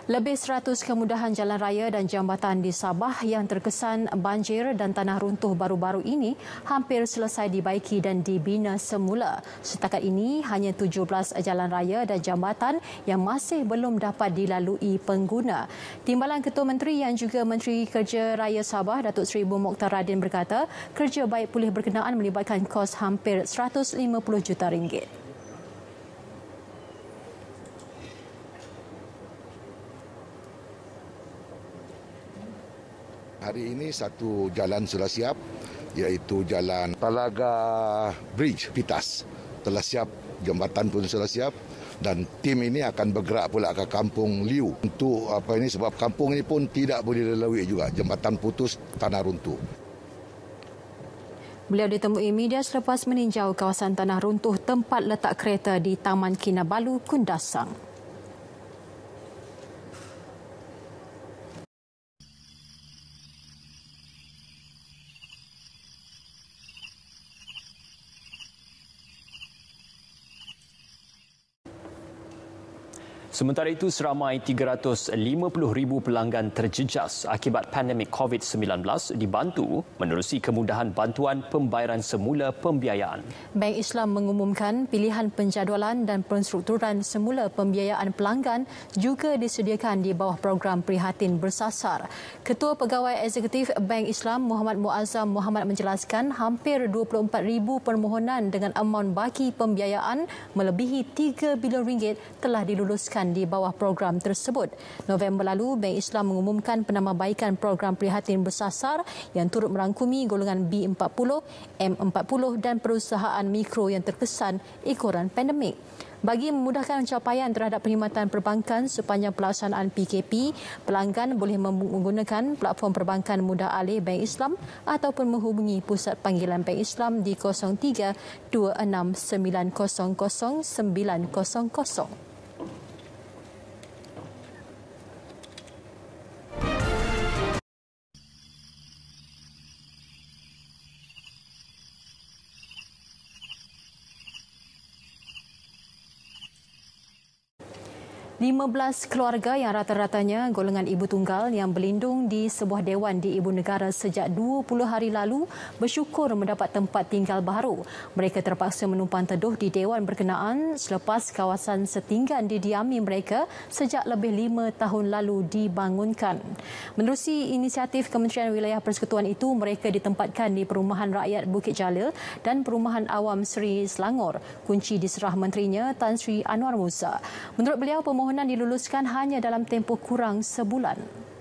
Lebih 100 kemudahan jalan raya dan jambatan di Sabah yang terkesan banjir dan tanah runtuh baru-baru ini hampir selesai dibaiki dan dibina semula. Setakat ini, hanya 17 jalan raya dan jambatan yang masih belum dapat dilalui pengguna. Timbalan Ketua Menteri yang juga Menteri Kerja Raya Sabah, Datuk Seri Mokhtar Radin berkata, kerja baik pulih berkenaan melibatkan kos hampir RM150 juta. Hari ini satu jalan sudah siap, iaitu jalan Talaga Bridge Pitas. Telah siap, jambatan pun sudah siap dan tim ini akan bergerak pula ke Kampung Liu. Untuk sebab kampung ini pun tidak boleh dilalui juga, jambatan putus, tanah runtuh. Beliau ditemui media selepas meninjau kawasan tanah runtuh tempat letak kereta di Taman Kinabalu, Kundasang. Sementara itu, seramai 350,000 pelanggan terjejas akibat pandemik COVID-19 dibantu menerusi kemudahan bantuan pembayaran semula pembiayaan. Bank Islam mengumumkan pilihan penjadualan dan penstrukturan semula pembiayaan pelanggan juga disediakan di bawah program Prihatin Bersasar. Ketua Pegawai Eksekutif Bank Islam Muhammad Muazzam Muhammad menjelaskan hampir 24,000 permohonan dengan amaun baki pembiayaan melebihi RM3 bilion telah diluluskan di bawah program tersebut. November lalu, Bank Islam mengumumkan penambahbaikan program Prihatin Bersasar yang turut merangkumi golongan B40, M40 dan perusahaan mikro yang terkesan ekoran pandemik. Bagi memudahkan pencapaian terhadap perkhidmatan perbankan sepanjang pelaksanaan PKP, pelanggan boleh menggunakan platform perbankan mudah alih Bank Islam ataupun menghubungi pusat panggilan Bank Islam di 03 26 900 900. 15 keluarga yang rata-ratanya golongan ibu tunggal yang berlindung di sebuah dewan di Ibu Negara sejak 20 hari lalu bersyukur mendapat tempat tinggal baru. Mereka terpaksa menumpang teduh di dewan berkenaan selepas kawasan setinggan didiami mereka sejak lebih 5 tahun lalu dibangunkan. Menerusi inisiatif Kementerian Wilayah Persekutuan itu, mereka ditempatkan di Perumahan Rakyat Bukit Jalil dan Perumahan Awam Seri Selangor. Kunci diserah menterinya Tan Sri Anwar Musa. Menurut beliau, permohonan diluluskan hanya dalam tempoh kurang sebulan.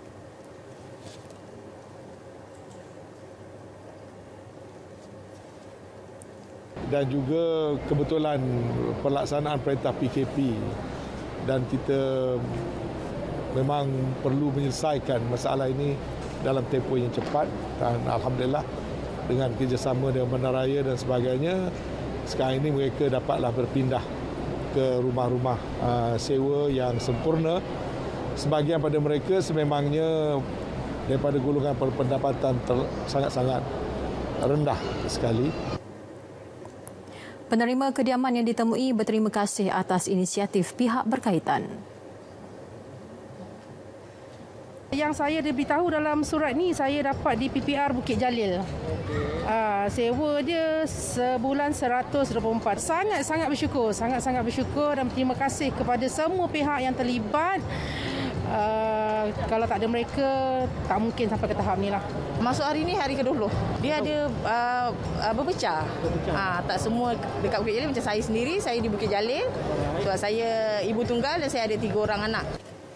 Dan juga kebetulan pelaksanaan perintah PKP dan kita memang perlu menyelesaikan masalah ini dalam tempoh yang cepat dan alhamdulillah dengan kerjasama dengan Bandaraya dan sebagainya, sekarang ini mereka dapatlah berpindah ke rumah-rumah sewa yang sempurna. Sebahagian pada mereka sememangnya daripada golongan pendapatan sangat-sangat rendah sekali. Penerima kediaman yang ditemui berterima kasih atas inisiatif pihak berkaitan. Yang saya diberitahu dalam surat ni saya dapat di PPR Bukit Jalil. Sewa dia sebulan 124. Sangat-sangat bersyukur, sangat-sangat bersyukur dan berterima kasih kepada semua pihak yang terlibat. Kalau tak ada mereka, tak mungkin sampai ke tahap ni lah. Masuk hari ni hari ke-20. Dia ada berpecah. Tak semua dekat Bukit Jalil, macam saya sendiri, saya di Bukit Jalil. Sebab saya ibu tunggal dan saya ada 3 orang anak.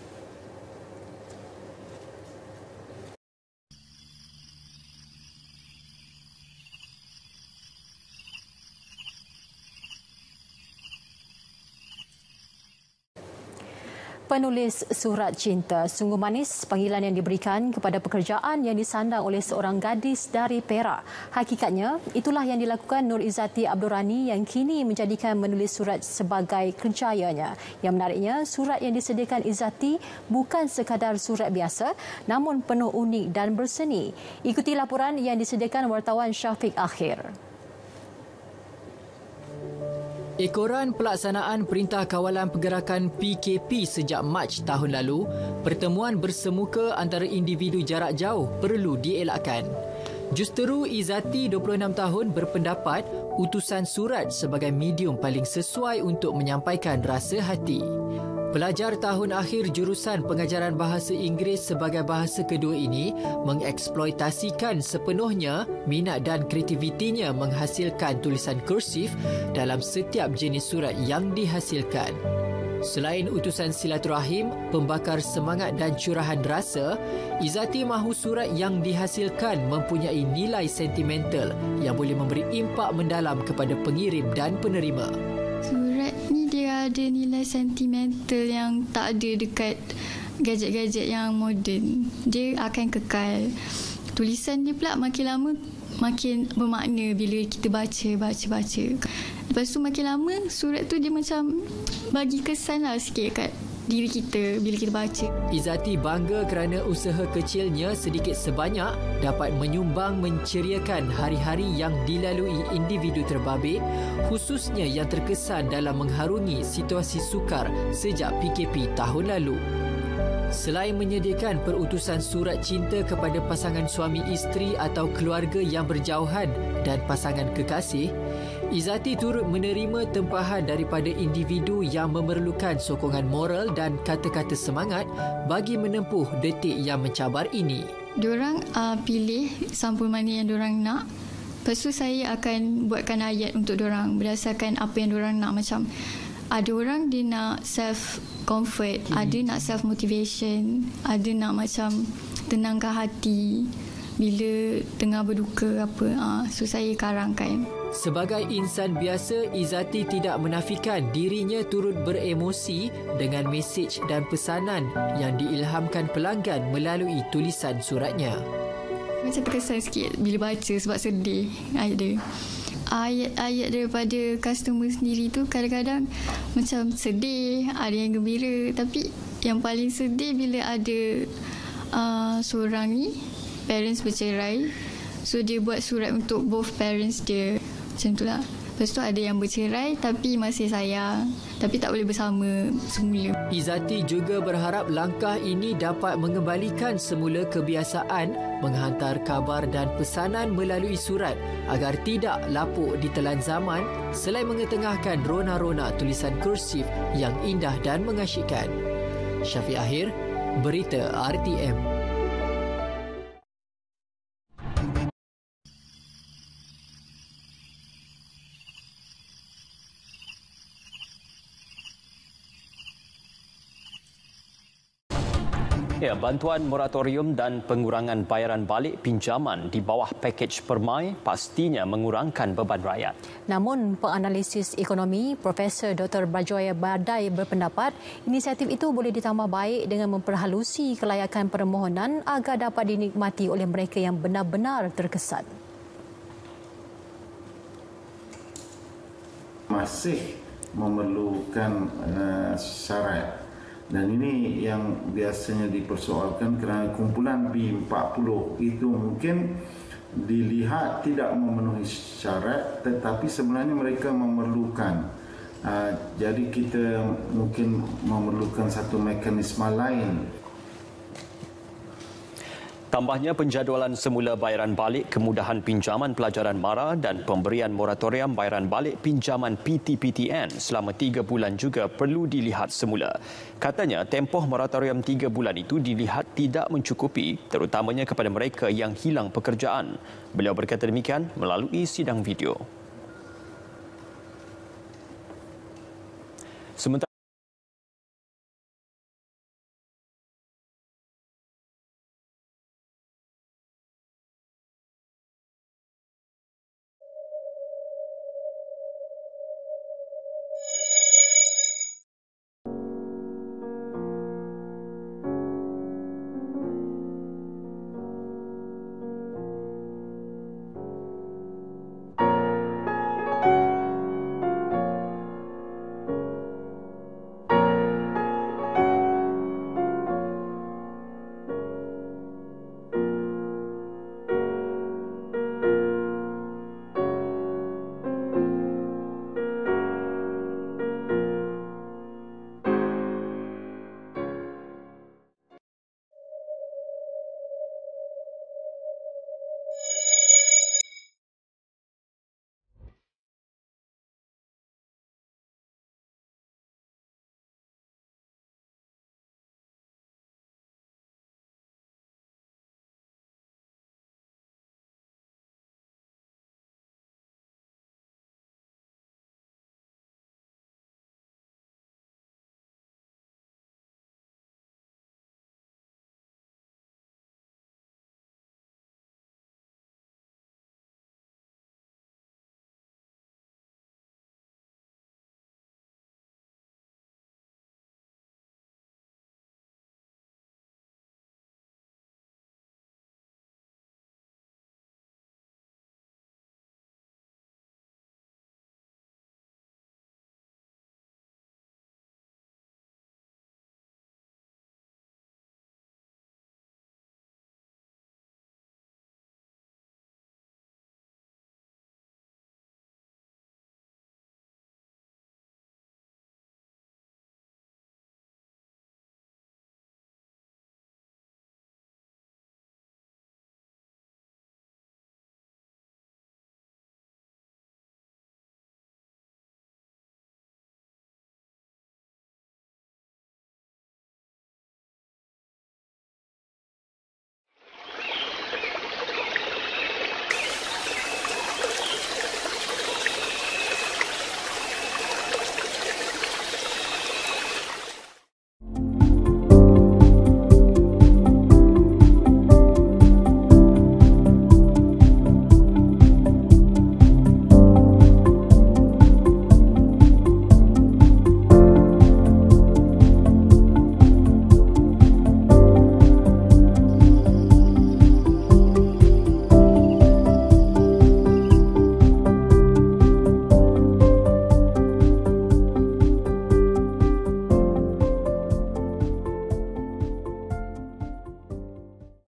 Penulis surat cinta, sungguh manis panggilan yang diberikan kepada pekerjaan yang disandang oleh seorang gadis dari Perak. Hakikatnya, itulah yang dilakukan Nur Izzati Abdul Rani yang kini menjadikan menulis surat sebagai kerjayanya. Yang menariknya, surat yang disediakan Izzati bukan sekadar surat biasa, namun penuh unik dan berseni. Ikuti laporan yang disediakan wartawan Syafiq Akhir. Ekoran pelaksanaan Perintah Kawalan Pergerakan PKP sejak Mac tahun lalu, pertemuan bersemuka antara individu jarak jauh perlu dielakkan. Justeru Izzati, 26 tahun, berpendapat utusan surat sebagai medium paling sesuai untuk menyampaikan rasa hati. Pelajar tahun akhir jurusan pengajaran bahasa Inggeris sebagai bahasa kedua ini mengeksploitasikan sepenuhnya minat dan kreativitinya menghasilkan tulisan kursif dalam setiap jenis surat yang dihasilkan. Selain utusan silaturahim, pembakar semangat dan curahan rasa, Izzati mahu surat yang dihasilkan mempunyai nilai sentimental yang boleh memberi impak mendalam kepada pengirim dan penerima. Surat ni dia ada nilai sentimental yang tak ada dekat gadget-gadget yang moden. Dia akan kekal. Tulisan dia pula makin lama makin bermakna bila kita baca. Lepas tu makin lama surat tu dia macam bagi kesan lah sikit kat diri kita bila kita baca. Izzati bangga kerana usaha kecilnya sedikit sebanyak dapat menyumbang menceriakan hari-hari yang dilalui individu terbabit, khususnya yang terkesan dalam mengharungi situasi sukar sejak PKP tahun lalu. Selain menyediakan perutusan surat cinta kepada pasangan suami isteri atau keluarga yang berjauhan dan pasangan kekasih, Izzati turut menerima tempahan daripada individu yang memerlukan sokongan moral dan kata-kata semangat bagi menempuh detik yang mencabar ini. Diorang pilih sampul mana yang diorang nak. Lepas tu saya akan buatkan ayat untuk diorang berdasarkan apa yang diorang nak. Macam ada orang dia nak self-comfort, ada nak self-motivation, ada nak macam tenangkan hati bila tengah berduka apa. So saya karangkan. Sebagai insan biasa, Izzati tidak menafikan dirinya turut beremosi dengan mesej dan pesanan yang diilhamkan pelanggan melalui tulisan suratnya. Macam terkesan sikit bila baca sebab sedih ayat dia. Ayat-ayat daripada customer sendiri tu kadang-kadang macam sedih, ada yang gembira. Tapi yang paling sedih bila ada seorang ni, parents bercerai. So dia buat surat untuk both parents dia. Macam itulah. Lepas tu ada yang bercerai tapi masih sayang, tapi tak boleh bersama semula. Izzati juga berharap langkah ini dapat mengembalikan semula kebiasaan menghantar khabar dan pesanan melalui surat agar tidak lapuk ditelan zaman selain mengetengahkan rona-rona tulisan kursif yang indah dan mengasyikkan. Syafiq Akhir, Berita RTM. Ya, bantuan moratorium dan pengurangan bayaran balik pinjaman di bawah pakej Permai pastinya mengurangkan beban rakyat. Namun, penganalisis ekonomi Profesor Dr. Bajoya Bardai berpendapat inisiatif itu boleh ditambah baik dengan memperhalusi kelayakan permohonan agar dapat dinikmati oleh mereka yang benar-benar terkesan. Masih memerlukan syarat. Dan ini yang biasanya dipersoalkan kerana kumpulan B40 itu mungkin dilihat tidak memenuhi syarat tetapi sebenarnya mereka memerlukan. Jadi kita mungkin memerlukan satu mekanisme lain. Tambahnya penjadualan semula bayaran balik kemudahan pinjaman pelajaran MARA dan pemberian moratorium bayaran balik pinjaman PTPTN selama 3 bulan juga perlu dilihat semula. Katanya tempoh moratorium 3 bulan itu dilihat tidak mencukupi terutamanya kepada mereka yang hilang pekerjaan. Beliau berkata demikian melalui sidang video.